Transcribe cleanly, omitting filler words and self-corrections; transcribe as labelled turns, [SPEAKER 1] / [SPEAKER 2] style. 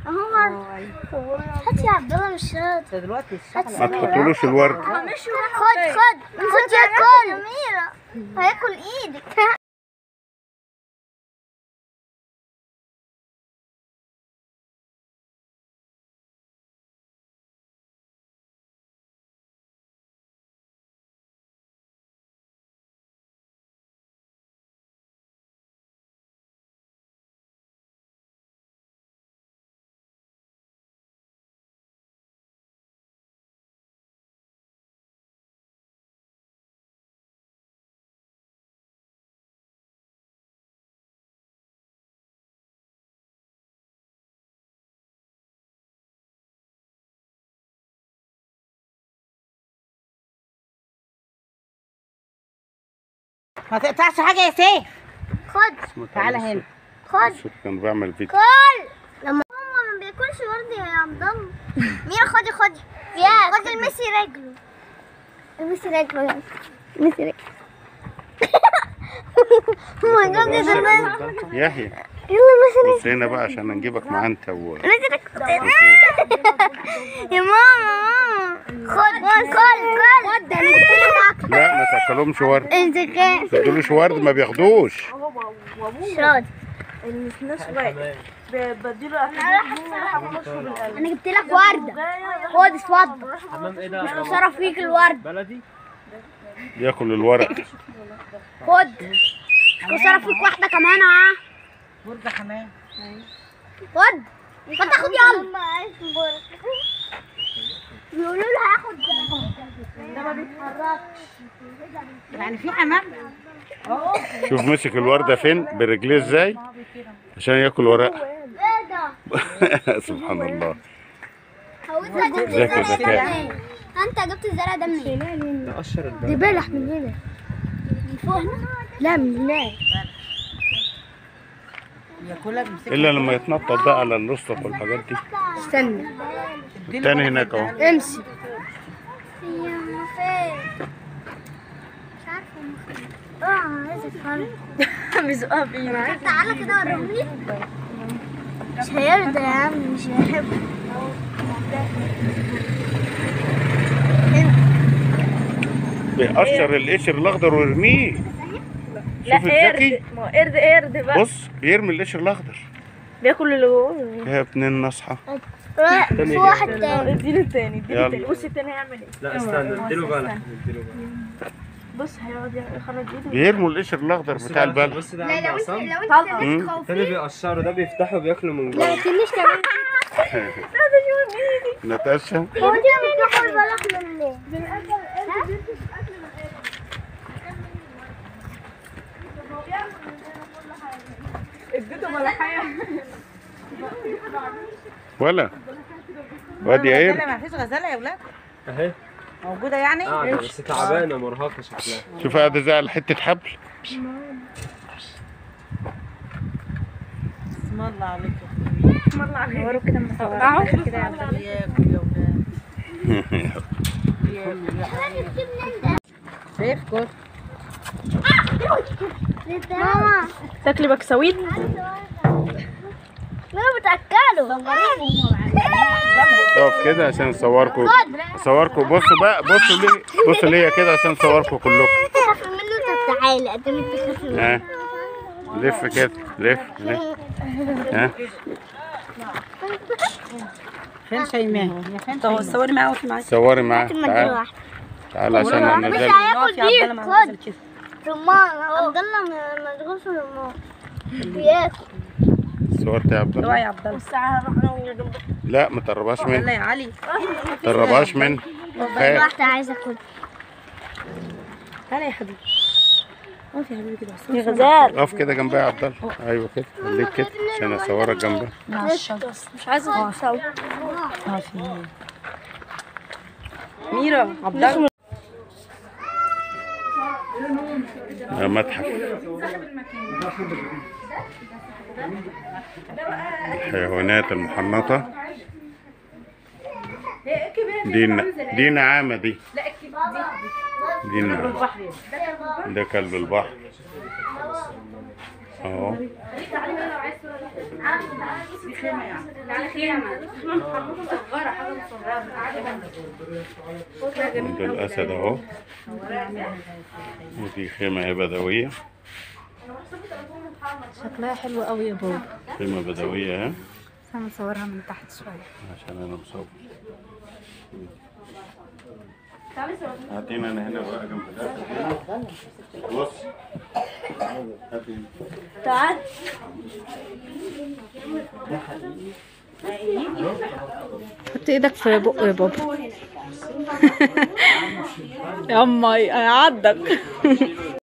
[SPEAKER 1] اهو هات يا عبد الله مش راضي
[SPEAKER 2] دلوقتي
[SPEAKER 3] ما تحطولوش الورد.
[SPEAKER 1] خد ياكل أميرة هياكل ايدك.
[SPEAKER 2] ما تقطعش حاجه يا سيف.
[SPEAKER 1] خد
[SPEAKER 2] تعالى هنا.
[SPEAKER 1] خد
[SPEAKER 3] كان بعمل فيديو.
[SPEAKER 1] كل لما ماما ما بياكلش ورد يا عبد الله. ميرا خدي يا خدي المسي رجله. المسي رجله يلا المسي رجله. ماي جاد يا زمان.
[SPEAKER 3] يحيى
[SPEAKER 1] يلا المسي
[SPEAKER 3] بص هنا بقى عشان نجيبك معاه انت
[SPEAKER 1] يا ماما خد انا جبت لك
[SPEAKER 3] لا ما تاكلهمش ورد.
[SPEAKER 1] انت كده
[SPEAKER 3] ما تدولوش ورد ما بياخدوش.
[SPEAKER 1] مش راضي.
[SPEAKER 4] بديله
[SPEAKER 1] انا جبت لك ورده خد اتفضل. مش خساره فيك الورد.
[SPEAKER 4] بلدي
[SPEAKER 3] بياكل الورق.
[SPEAKER 1] خد مش خساره فيك واحده كمان اهو.
[SPEAKER 2] برجع حمام.
[SPEAKER 1] خد تاخد يلا. بيقولوا له هاخد ده ما بيتحركش.
[SPEAKER 2] يعني في حمام.
[SPEAKER 3] شوف مسك الورده فين برجليه ازاي عشان ياكل ورق.
[SPEAKER 1] ايه ده؟
[SPEAKER 3] سبحان الله.
[SPEAKER 1] هوزها جبت
[SPEAKER 3] ذكي
[SPEAKER 1] الزرع ده
[SPEAKER 3] ذكاء.
[SPEAKER 1] منين؟ انت جبت الزرع ده منين؟
[SPEAKER 4] نقشر البلد.
[SPEAKER 1] دي بلح من هنا. من فوق هنا؟ لا من هناك.
[SPEAKER 2] ياكلها بيمسكها.
[SPEAKER 3] الا لما يتنطط بقى على الرصف والحاجات دي.
[SPEAKER 1] استنى
[SPEAKER 3] التاني هناك اهو.
[SPEAKER 1] امشي. يا فين؟ مش عارفه فين. عايزه اتفرج. بيزقها فينا. تعالى كده وريهولي. مش هيرضى يا عم مش هيحب.
[SPEAKER 3] بيقشر القشر الاخضر ويرميه.
[SPEAKER 5] لا
[SPEAKER 3] شوف الذكي.
[SPEAKER 5] قرد، ما هو قرد بقى
[SPEAKER 3] بص بيرمي القشر الاخضر.
[SPEAKER 5] بياكل اللي جوه.
[SPEAKER 3] يا ابن النصحى.
[SPEAKER 1] في واحد تاني.
[SPEAKER 5] اديله التاني اديله التاني.
[SPEAKER 3] يلا.
[SPEAKER 5] بص التاني هيعمل ايه.
[SPEAKER 4] لا استنى اديله بلد. اديله بلد.
[SPEAKER 5] بص هيقعد يخرج ايده.
[SPEAKER 3] بيرموا القشر الاخضر بتاع البلد.
[SPEAKER 4] بص ده
[SPEAKER 1] لا
[SPEAKER 4] عنده
[SPEAKER 1] لو انت
[SPEAKER 4] عصام.
[SPEAKER 1] مش خوفين.
[SPEAKER 4] التاني بيقشره ده بيفتحه بياكله من
[SPEAKER 1] لا
[SPEAKER 4] جوه.
[SPEAKER 1] تنيش كمان.
[SPEAKER 3] نتاشا
[SPEAKER 1] هو دي بتاخد بالك من ليه؟
[SPEAKER 5] اديته ملحيه.
[SPEAKER 3] ولا وادي عير.
[SPEAKER 2] ما فيش غزاله يا ولاد
[SPEAKER 4] اهي
[SPEAKER 2] موجوده يعني.
[SPEAKER 4] قاعده بس تعبانه مرهقه شكلها.
[SPEAKER 3] شوف قاعده زي على حته حبل.
[SPEAKER 2] بسم الله عليك.
[SPEAKER 5] بسم الله عليك.
[SPEAKER 2] وروا كده مصورة كده يا ولاد. ياكل يا ولاد. شايف كل
[SPEAKER 1] ماما
[SPEAKER 5] تاكلي بكسويت.
[SPEAKER 1] ماما بتأكله.
[SPEAKER 3] اقف كده عشان اصوركم. بصوا بقى بصوا ليا كده عشان اصوركم كلكم.
[SPEAKER 1] تخاف منه. طب تعالى قدام انت تخاف منه.
[SPEAKER 3] ها لف كده لف. ها
[SPEAKER 2] فين شيماء؟ طب صوري معاه وقفي معايا.
[SPEAKER 3] صوري معاه.
[SPEAKER 1] المنجل
[SPEAKER 3] تعال
[SPEAKER 1] واحد.
[SPEAKER 3] تعال عشان انا
[SPEAKER 1] مش
[SPEAKER 3] نزلت.
[SPEAKER 1] هياكل
[SPEAKER 2] يا عبد الله
[SPEAKER 1] بيه.
[SPEAKER 2] معاه
[SPEAKER 1] خد
[SPEAKER 2] كده.
[SPEAKER 1] رمان. عبد الله مشغول في الرمان. بياكل.
[SPEAKER 3] صورت يا عبد
[SPEAKER 2] اوعى
[SPEAKER 3] الله.
[SPEAKER 2] يا عبد الله.
[SPEAKER 5] الساعه رحنا جنب.
[SPEAKER 3] لا ما تقربهاش
[SPEAKER 2] يلا
[SPEAKER 3] مني.
[SPEAKER 2] يا علي.
[SPEAKER 3] ما تقربهاش مني. خايف.
[SPEAKER 1] واحدة عايزة اكل.
[SPEAKER 2] تعالى يا حبيبي. اقف يا حبيبي كده.
[SPEAKER 5] يا غزال.
[SPEAKER 3] اقف كده جنبها يا عبد الله. ايوه كده خليك كده عشان اصورك جنبها.
[SPEAKER 5] مش عايزه اتصور.
[SPEAKER 2] ميرا عبد الله.
[SPEAKER 3] ده متحف الحيوانات المحنطة. دي نعامة دي نعامة. ده كلب البحر. اهو. ده الاسد اهو، ودي خيمة بدوية.
[SPEAKER 2] شكلها حلو قوي يا بابا.
[SPEAKER 3] خيمة بدوية اهي.
[SPEAKER 2] انا مصورها من تحت شويه
[SPEAKER 3] عشان انا مصور. هاتينا انا هنا بقى جنب ده. بص هاتي.
[SPEAKER 5] تعال.
[SPEAKER 2] حط ايدك في بقه يا بابا. يا امي هيعضك.